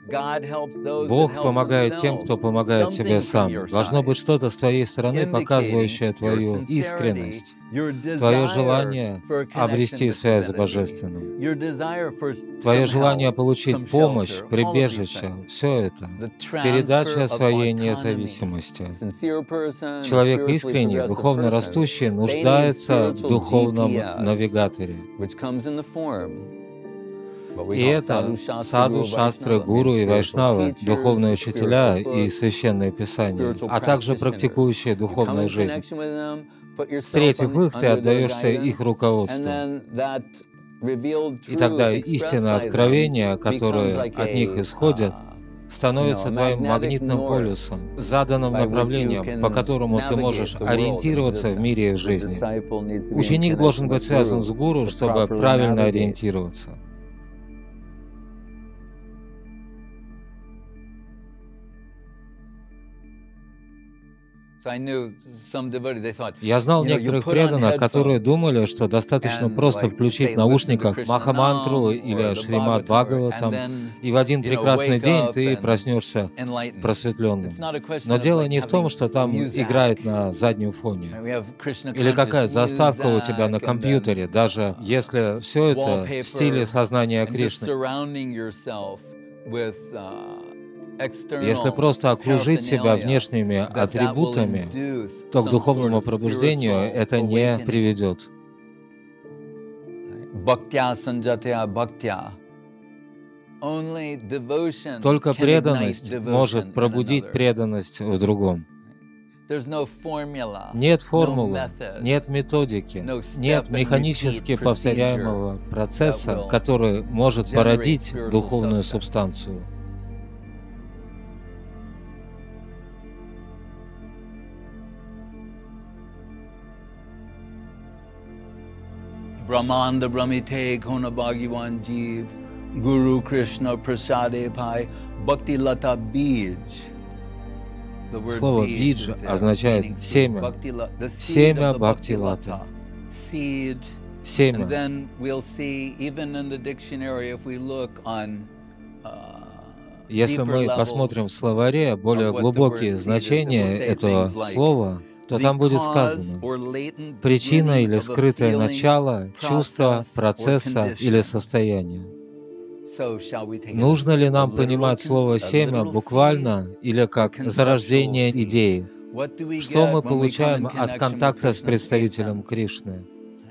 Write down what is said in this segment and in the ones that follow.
Бог помогает тем, кто помогает себе сам. Должно быть что-то с твоей стороны, показывающее твою искренность, твое желание обрести связь с Божественным, твое желание получить помощь, прибежище, все это, передача своей независимости. Человек искренний, духовно растущий, нуждается в духовном навигаторе. И это саду, шастры, гуру и вайшнавы, духовные учителя и священные писания, а также практикующие духовную жизнь. Встретив их, ты отдаешься их руководству. И тогда истинное откровение, которое от них исходят, становится твоим магнитным полюсом, заданным направлением, по которому ты можешь ориентироваться в мире и в жизни. Ученик должен быть связан с гуру, чтобы правильно ориентироваться. Я знал некоторых преданных, которые думали, что достаточно просто включить в наушниках Махамантру или Шримад Бхагаватам, и в один прекрасный день ты проснешься просветленным. Но дело не в том, что там играет на заднем фоне, или какая заставка у тебя на компьютере, даже если все это в стиле сознания Кришны. Если просто окружить себя внешними атрибутами, то к духовному пробуждению это не приведет. Только преданность может пробудить преданность в другом. Нет формулы, нет методики, нет механически повторяемого процесса, который может породить духовную субстанцию. Brahmanda Brahmite Kona Bhagavan Jeev Guru Krishna Prasade Pai Bhakti Lata Bij. Слово «бидж» означает «семя», «семя Бхакти-лата», «семя». Если мы посмотрим в словаре более глубокие значения этого слова, то там будет сказано причина или скрытое начало, чувство, процесса или состояния. Нужно ли нам понимать слово «семя» буквально или как зарождение идеи? Что мы получаем от контакта с представителем Кришны?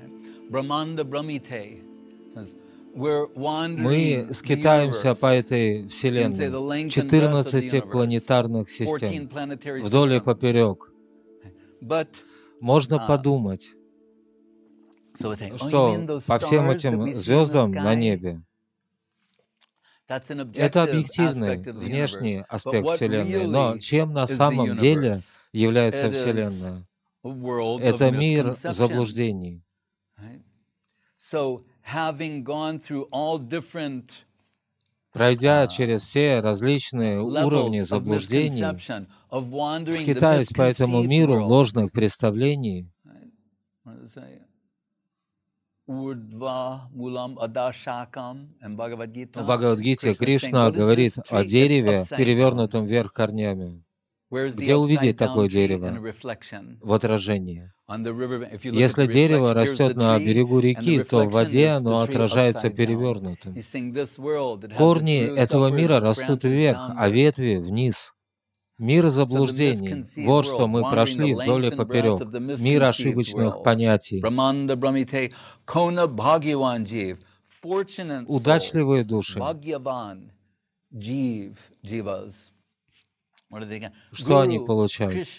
Мы скитаемся по этой Вселенной, 14 планетарных систем, вдоль и поперек. Можно подумать, что по всем этим звездам на небе это объективный, внешний аспект Вселенной, но чем на самом деле является Вселенная? Это мир заблуждений. Пройдя через все различные уровни заблуждений, скитаясь по этому миру ложных представлений, в Бхагавад-гите Кришна говорит о дереве, перевернутом вверх корнями. Где увидеть такое дерево? В отражении. Если дерево растет на берегу реки, то в воде оно отражается перевернутым. Корни этого мира растут вверх, а ветви — вниз. Мир заблуждений — вот что мы прошли вдоль и поперек. Мир ошибочных понятий. Удачливые души. Что они получают?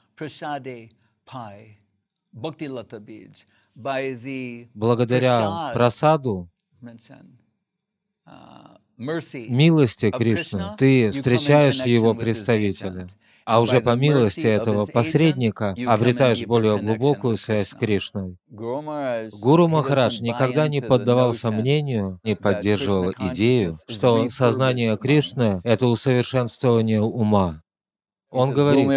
Благодаря прасаду, милости Кришны, ты встречаешь его представителя, а уже по милости этого посредника обретаешь более глубокую связь с Кришной. Гуру Махарадж никогда не поддавался мнению, не поддерживал идею, что сознание Кришны — это усовершенствование ума. Он говорит,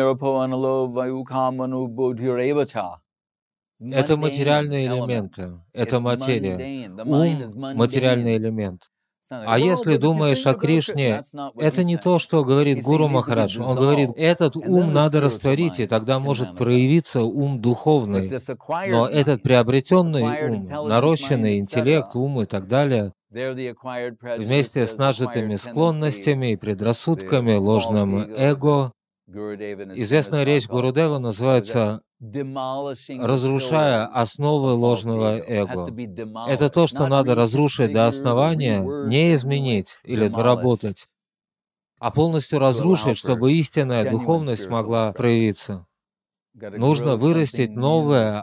это материальные элементы, это материя. Ум — материальный элемент. А если думаешь о Кришне, это не то, что говорит Гуру Махарадж. Он говорит, этот ум надо растворить, и тогда может проявиться ум духовный. Но этот приобретенный ум, нарощенный интеллект, ум и так далее, вместе с нажитыми склонностями и предрассудками, ложным эго, известная речь Гурудева называется «разрушая основы ложного эго». Это то, что надо разрушить до основания, не изменить или доработать, а полностью разрушить, чтобы истинная духовность могла проявиться. Нужно вырастить новое,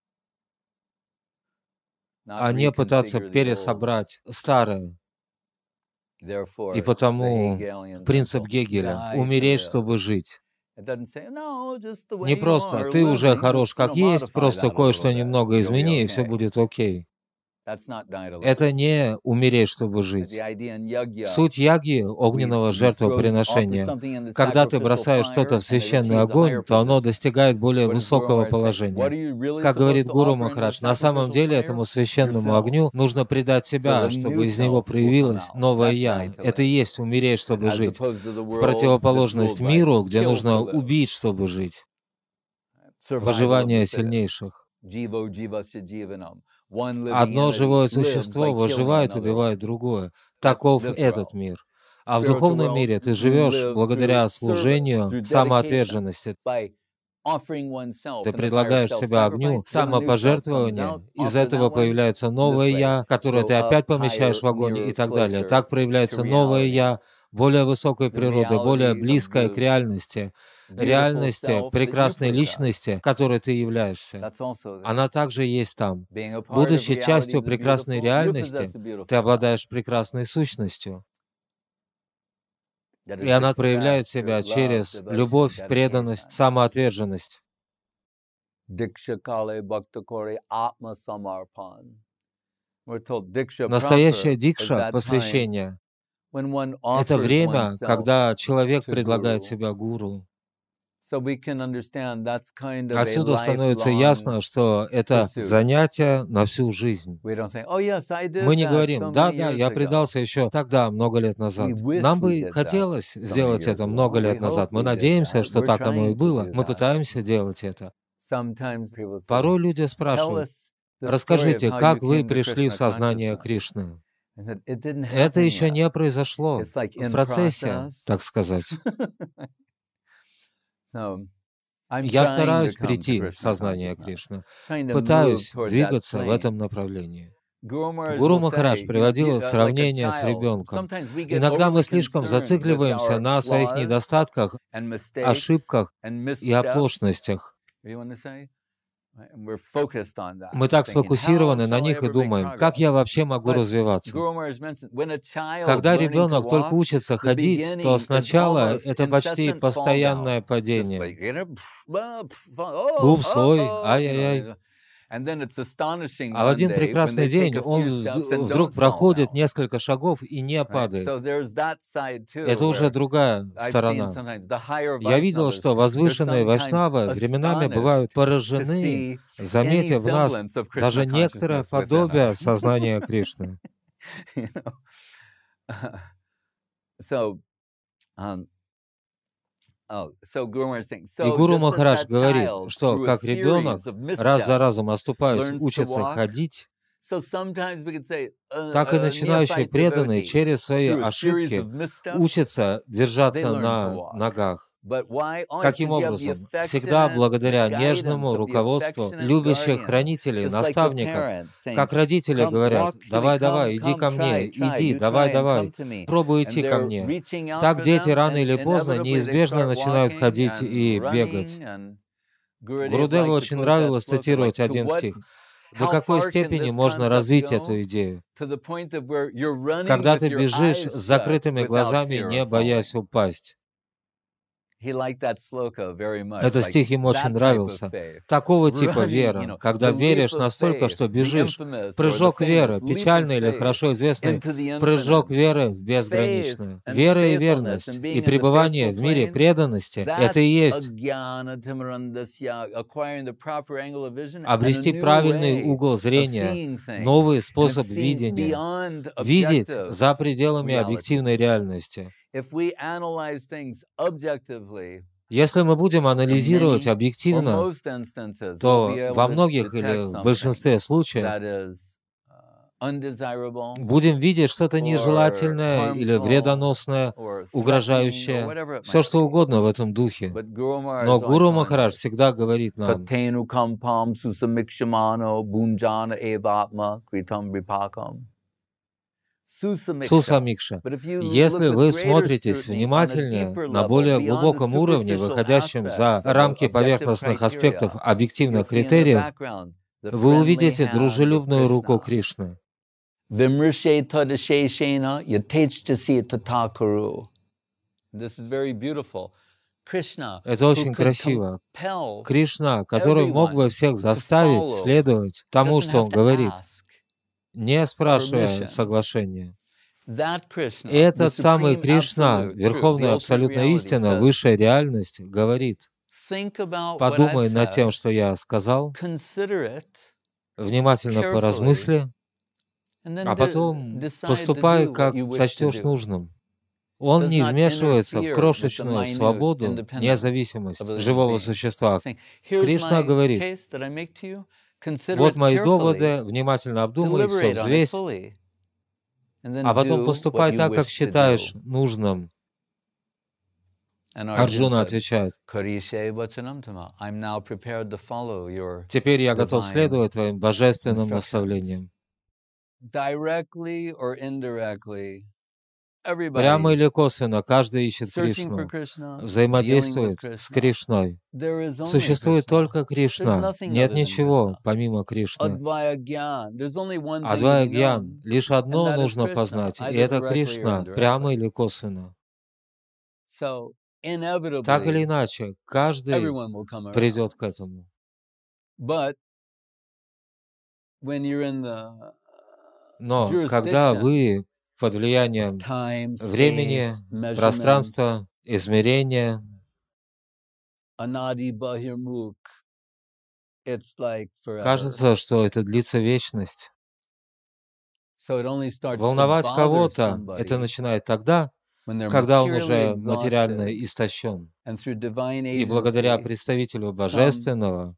а не пытаться пересобрать старое. И потому принцип Гегеля — умереть, чтобы жить. Не просто «ты уже хорош как есть, просто кое-что немного измени, и все будет окей». Это не умереть, чтобы жить. Суть яги, огненного жертвоприношения, когда ты бросаешь что-то в священный огонь, то оно достигает более высокого положения. Как говорит Гуру Махарадж, на самом деле этому священному огню нужно предать себя, чтобы из него проявилось новое «я». Это и есть умереть, чтобы жить. В противоположность миру, где нужно убить, чтобы жить. Выживание сильнейших. Одно живое существо выживает, убивает другое. Таков этот мир. А в духовном мире ты живешь благодаря служению, самоотверженности. Ты предлагаешь себя огню, самопожертвование. Из этого появляется новое «я», которое ты опять помещаешь в огонь и так далее. Так проявляется новое «я», более высокой природы, более близкое к реальности, прекрасной личности, которой ты являешься. Она также есть там. Будучи частью прекрасной реальности, ты обладаешь прекрасной сущностью. И она проявляет себя через любовь, преданность, самоотверженность. Настоящая дикша, посвящение, это время, когда человек предлагает себя гуру. Отсюда становится ясно, что это занятие на всю жизнь. Мы не говорим, да, я предался еще тогда, много лет назад. Нам бы хотелось сделать это много лет назад. Мы надеемся, что так оно и было. Мы пытаемся делать это. Порой люди спрашивают, расскажите, как вы пришли в сознание Кришны? Это еще не произошло в процессе, так сказать. Я стараюсь прийти в сознание Кришны, пытаюсь двигаться в этом направлении. Гуру Махарадж приводил сравнение с ребенком. Иногда мы слишком зацикливаемся на своих недостатках, ошибках и оплошностях. Мы так сфокусированы на них и думаем, как я вообще могу развиваться. Когда ребенок только учится ходить, то сначала это почти постоянное падение. Упс, ой, ай-яй-яй. А в один прекрасный день он вдруг проходит несколько шагов и не падает. Это уже другая сторона. Я видел, что возвышенные вайшнавы временами бывают поражены, заметив в нас даже некоторое подобие сознания Кришны. И Гуру Махарадж говорит, что как ребенок, раз за разом оступаясь, учится ходить, так и начинающий преданный через свои ошибки учится держаться на ногах. Каким образом? Всегда благодаря нежному руководству любящих хранителей, наставников. Как родители говорят, давай, иди ко мне, иди, давай, пробуй идти ко мне. Так дети рано или поздно неизбежно начинают ходить и бегать. Гурудеву очень нравилось цитировать один стих. До какой степени можно развить эту идею? Когда ты бежишь с закрытыми глазами, не боясь упасть. Этот стих ему очень нравился. Такого типа вера, когда веришь настолько, что бежишь. Прыжок веры, печальный или хорошо известный прыжок веры в безграничную. Вера и верность, и пребывание в мире преданности — это и есть обрести правильный угол зрения, новый способ видения, видеть за пределами объективной реальности. Если мы будем анализировать объективно, то во многих или в большинстве случаев будем видеть что-то нежелательное или вредоносное, угрожающее, все что угодно в этом духе. Но Гуру Махарадж всегда говорит нам: Сусамикша. Если вы смотритесь внимательнее на более глубоком уровне, выходящем за рамки поверхностных аспектов объективных критериев, вы увидите дружелюбную руку Кришны. Это очень красиво. Кришна, который мог бы всех заставить следовать тому, что он говорит, не спрашивая соглашения. И этот самый Кришна, Верховная Абсолютная Истина, Высшая Реальность, говорит: подумай над тем, что я сказал, внимательно поразмысли, а потом поступай, как сочтешь нужным. Он не вмешивается в крошечную свободу, независимость живого существа. Кришна говорит: вот мои доводы, внимательно обдумай, все взвесь, а потом поступай так, как считаешь нужным. Арджуна отвечает: теперь я готов следовать твоим божественным наставлениям. Прямо или косвенно каждый ищет Кришну, взаимодействует с Кришной. Существует только Кришна, нет ничего помимо Кришны. Адвая Гьян, лишь одно нужно познать, и это Кришна, прямо или косвенно. Так или иначе, каждый придет к этому. Но когда вы под влиянием времени, пространства, измерения, кажется, что это длится вечность. Волновать кого-то — это начинает тогда, когда он уже материально истощен. И благодаря представителю Божественного,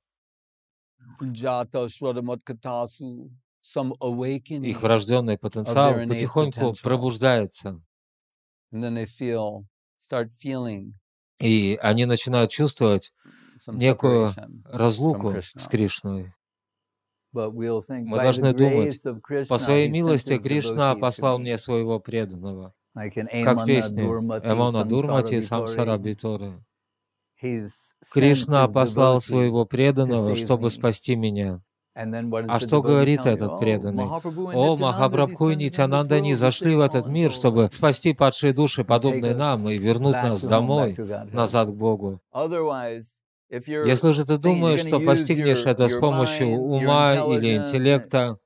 их врожденный потенциал потихоньку пробуждается. И они начинают чувствовать некую разлуку с Кришной. Мы должны думать: по своей милости Кришна послал мне своего преданного. Как в песне Эмона Дурмати Самсара Биторы. Кришна послал своего преданного, чтобы спасти меня. А что говорит этот преданный? О, Махапрабху и Нитянанда не зашли в этот мир, чтобы спасти падшие души, подобные нам, и вернуть нас домой, назад к Богу. Если же ты думаешь, что постигнешь это с помощью ума или интеллекта,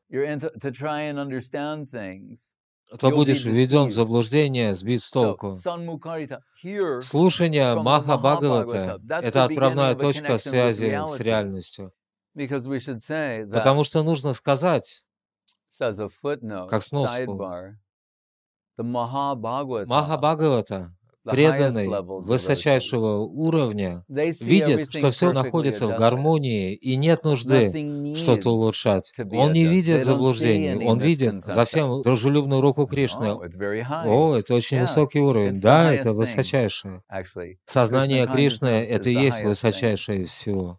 то будешь введен в заблуждение, сбит с толку. Слушание Маха Бхагавата — это отправная точка связи с реальностью. Потому что нужно сказать, как сноску, Маха Бхагавата, преданный высочайшего уровня, видит, что все находится в гармонии и нет нужды что-то улучшать. Он не видит заблуждений, он видит за всем дружелюбную руку Кришны. О, это очень высокий уровень. Да, это высочайшее. Сознание Кришны — это и есть высочайшее из всего.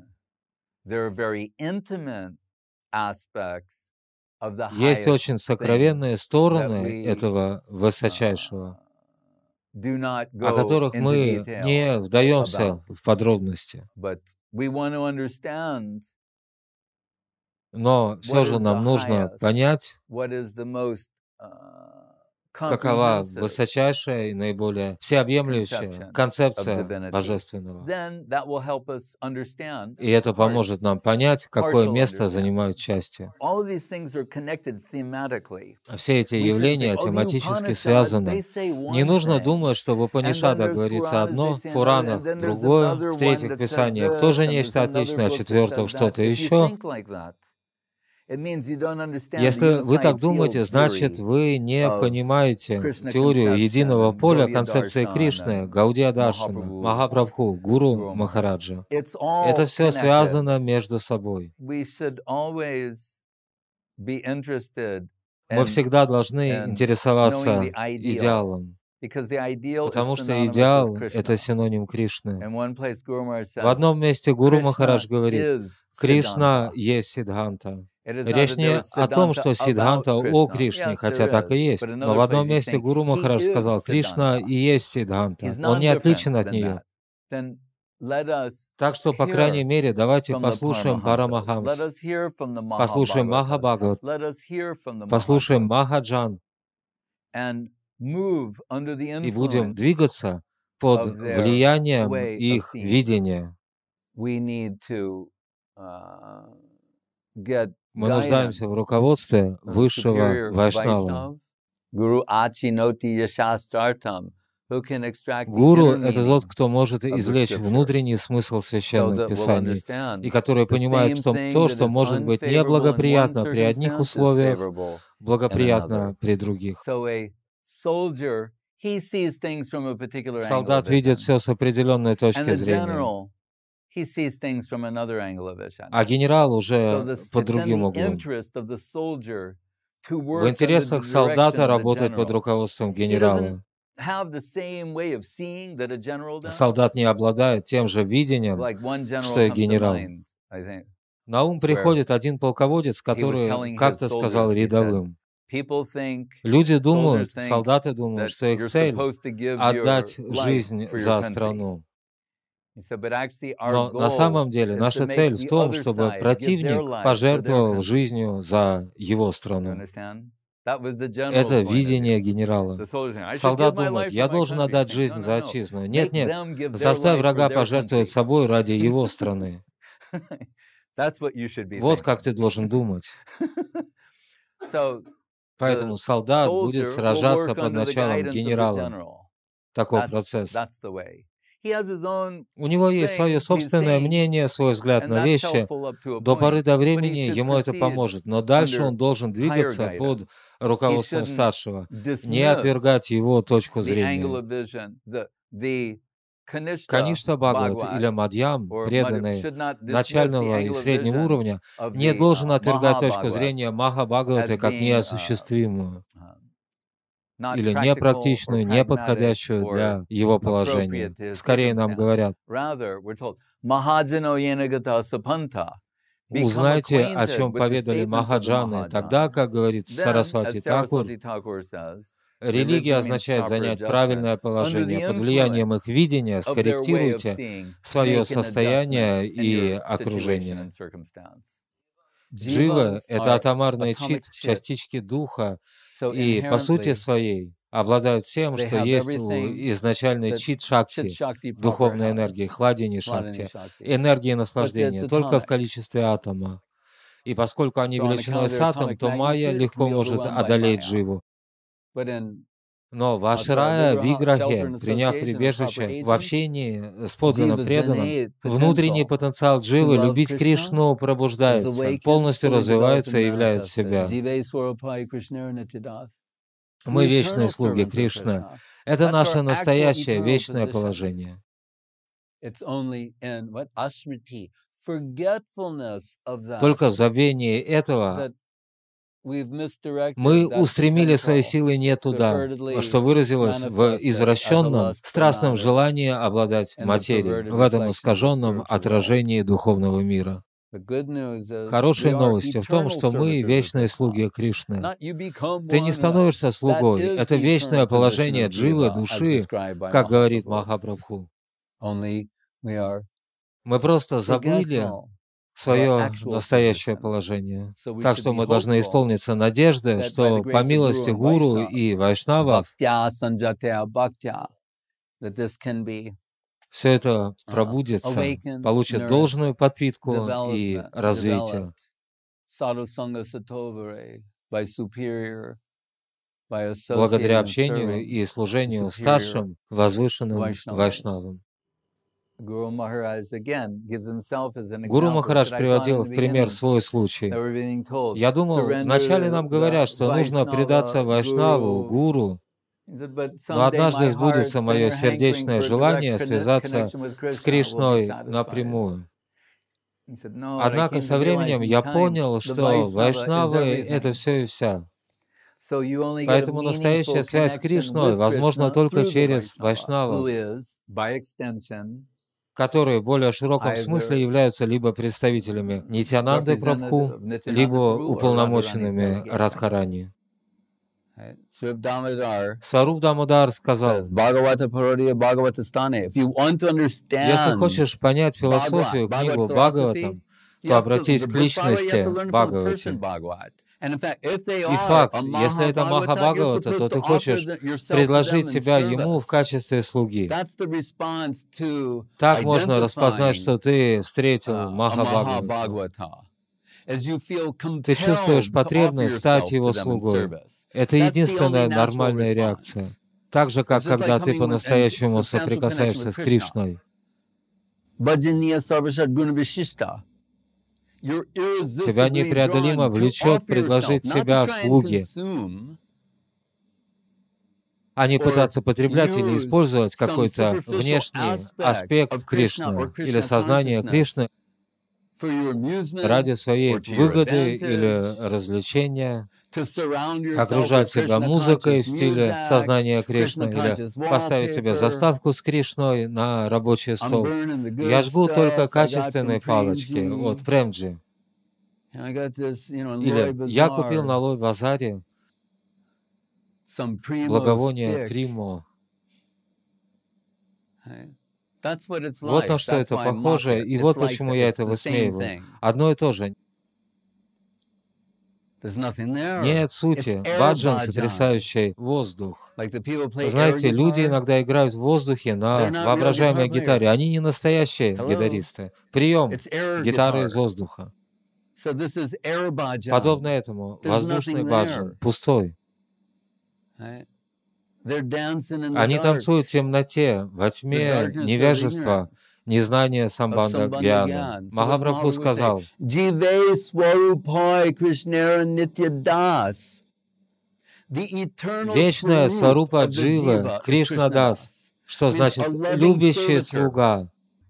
Есть очень сокровенные стороны этого высочайшего, о которых мы не вдаемся в подробности. Но все же нам нужно понять, какова высочайшая и наиболее всеобъемлющая концепция Божественного. И это поможет нам понять, какое место занимают части. Все эти явления тематически связаны. Не нужно думать, что в Упанишадах говорится одно, в Пуранах другое, в третьих писаниях тоже нечто отличное, в четвертых что-то еще. Если вы так думаете, значит, вы не понимаете теорию единого поля концепции Кришны, Гаудия Даршана, Махапрабху, Гуру Махараджа. Это все связано между собой. Мы всегда должны интересоваться идеалом, потому что идеал — это синоним Кришны. В одном месте Гуру Махарадж говорит, Кришна есть Сиддханта. Речь не о том, что Сиддханта о Кришне, хотя так и есть. Но в одном месте Гуру Махарадж сказал, Кришна и есть Сиддханта. Он не отличен от нее. Так что, по крайней мере, давайте послушаем Парамахамс, послушаем Махабхагават, послушаем Махаджан и будем двигаться под влиянием их видения. Мы нуждаемся в руководстве высшего вайшнава. Гуру — это тот, кто может извлечь внутренний смысл священных писаний, и который понимает то, что может быть неблагоприятно при одних условиях, благоприятно при других. Солдат видит все с определенной точки зрения, а генерал уже под другим углом. В интересах солдата работать под руководством генерала. Солдат не обладает тем же видением, что и генерал. На ум приходит один полководец, который как-то сказал рядовым. Люди думают, солдаты думают, что их цель — отдать жизнь за страну. Но на самом деле наша цель в том, чтобы противник пожертвовал жизнью за его страну. Это видение генерала. Солдат думает, я должен отдать жизнь за отчизну. Нет, заставь врага пожертвовать собой ради его страны. Вот как ты должен думать. Поэтому солдат будет сражаться под началом генерала. Такой процесс. У него есть свое собственное мнение, свой взгляд на вещи. До поры до времени ему это поможет, но дальше он должен двигаться под руководством старшего, не отвергать его точку зрения. Каништа Бхагават или Мадьям, преданный начального и среднего уровня, не должен отвергать точку зрения Махабхагаваты как неосуществимую или непрактичную, неподходящую для его положения. Скорее нам говорят, узнайте, о чем поведали Махаджаны, тогда, как говорит Сарасвати Такур, религия означает занять правильное положение. Под влиянием их видения скорректируйте свое состояние и окружение. Джива — это атомарный чит, частички духа, и по сути своей обладают всем, что есть у изначальной чит-шакти, духовной энергии, хладини-шакти, энергии наслаждения, только в количестве атома. И поскольку они величиной с атом, то майя легко может одолеть Дживу. Но в Ашрая Виграхе, приняв прибежище в общении с подлинно преданным, внутренний потенциал Дживы любить Кришну пробуждается, полностью развивается и являет себя. Мы вечные слуги Кришны. Это наше настоящее вечное положение. Только в забвении этого мы устремили свои силы не туда, что выразилось в извращенном, страстном желании обладать материей, в этом искаженном отражении духовного мира. Хорошие новости в том, что мы вечные слуги Кришны. Ты не становишься слугой. Это вечное положение дживы, души, как говорит Махапрабху. Мы просто забыли свое настоящее положение. Так что мы должны исполниться надежды, что по милости гуру и вайшнавов все это пробудится, получит должную подпитку и развитие. Благодаря общению и служению старшим, возвышенным вайшнавам. Гуру Махарадж приводил в пример свой случай. Я думал, вначале нам говорят, что нужно предаться вайшнаву, гуру, но однажды сбудется мое сердечное желание связаться с Кришной напрямую. Однако со временем я понял, что вайшнавы — это все и вся. Поэтому настоящая связь с Кришной возможна только через вайшнавов, которые в более широком смысле являются либо представителями Нитьянанды Прабху, либо уполномоченными Радхарани. Сваруб Дамодар сказал: если хочешь понять философию книгу Бхагаватам, то обратись к личности Бхагавати. И факт, если это Махабхагавата, то ты хочешь предложить себя ему в качестве слуги. Так можно распознать, что ты встретил Махабхагавату. Ты чувствуешь потребность стать его слугой. Это единственная нормальная реакция. Так же, как когда ты по-настоящему соприкасаешься с Кришной. Тебя непреодолимо влечет предложить себя в слуги, а не пытаться потреблять или использовать какой-то внешний аспект Кришны или сознания Кришны ради своей выгоды или развлечения, окружать себя музыкой в стиле сознания Кришны или поставить себе заставку с Кришной на рабочий стол. Я жгу только качественные палочки от Премджи. Или я купил на Лой-базаре благовоние Примо. Вот на что это похоже, и вот почему я это высмеиваю. Одно и то же. Нет сути. Баджан, сотрясающий воздух. Знаете, люди иногда играют в воздухе на воображаемой гитаре. Они не настоящие гитаристы. Прием гитары из воздуха. Подобно этому, воздушный баджан, пустой. Они танцуют в темноте, во тьме невежества, незнания самбанда гьяна. Махапрабху сказал: вечная сварупа дживы Кришна Дас, что значит любящий слуга.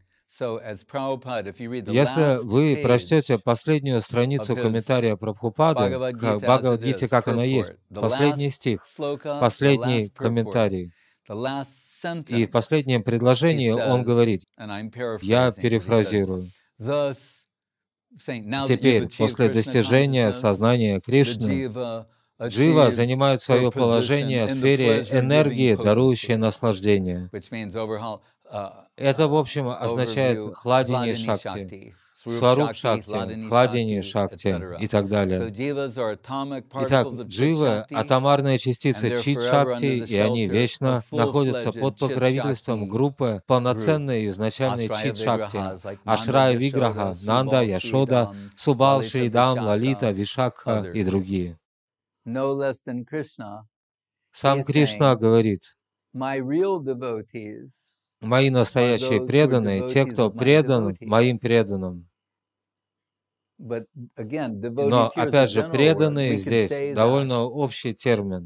Если вы прочтете последнюю страницу комментария Прабхупады к Бхагавад-гите, как она есть, последний стих, последний комментарий, и в последнем предложении он говорит, я перефразирую: теперь, после достижения сознания Кришны, джива занимает свое положение в сфере энергии, дарующей наслаждение. Это, в общем, означает хладение шакти, сваруп шакти, хладение шакти и так далее. Итак, дживы — атомарные частицы чит шакти, и они вечно находятся под покровительством группы полноценной изначальной чит шакти: Ашрая Виграха, Нанда, Яшода, Субал, Шридам, Лалита, Вишакха и другие. Сам Кришна говорит: мои настоящие преданные, те, кто предан моим преданным. Но, опять же, преданные здесь довольно общий термин.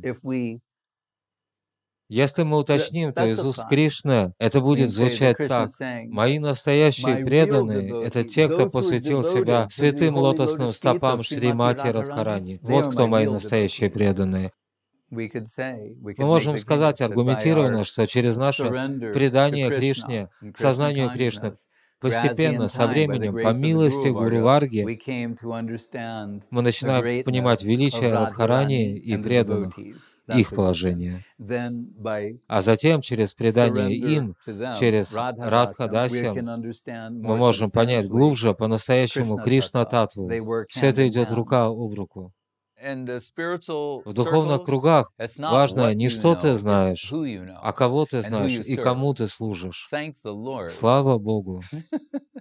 Если мы уточним, то из уст Кришны это будет звучать так: мои настоящие преданные — это те, кто посвятил себя святым лотосным стопам Шримати Радхарани. Вот кто мои настоящие преданные. Мы можем сказать аргументированно, что через наше предание Кришне, сознанию Кришны, Постепенно, со временем, по милости Гуру Варги, мы начинаем понимать величие Радхарани и преданных, их положение. А затем, через предание им, через Радхадасям, мы можем понять глубже по-настоящему Кришна-татву. Все это идет рука об руку. В духовных кругах важно не что ты знаешь, а кого ты знаешь и кому ты служишь. Слава Богу!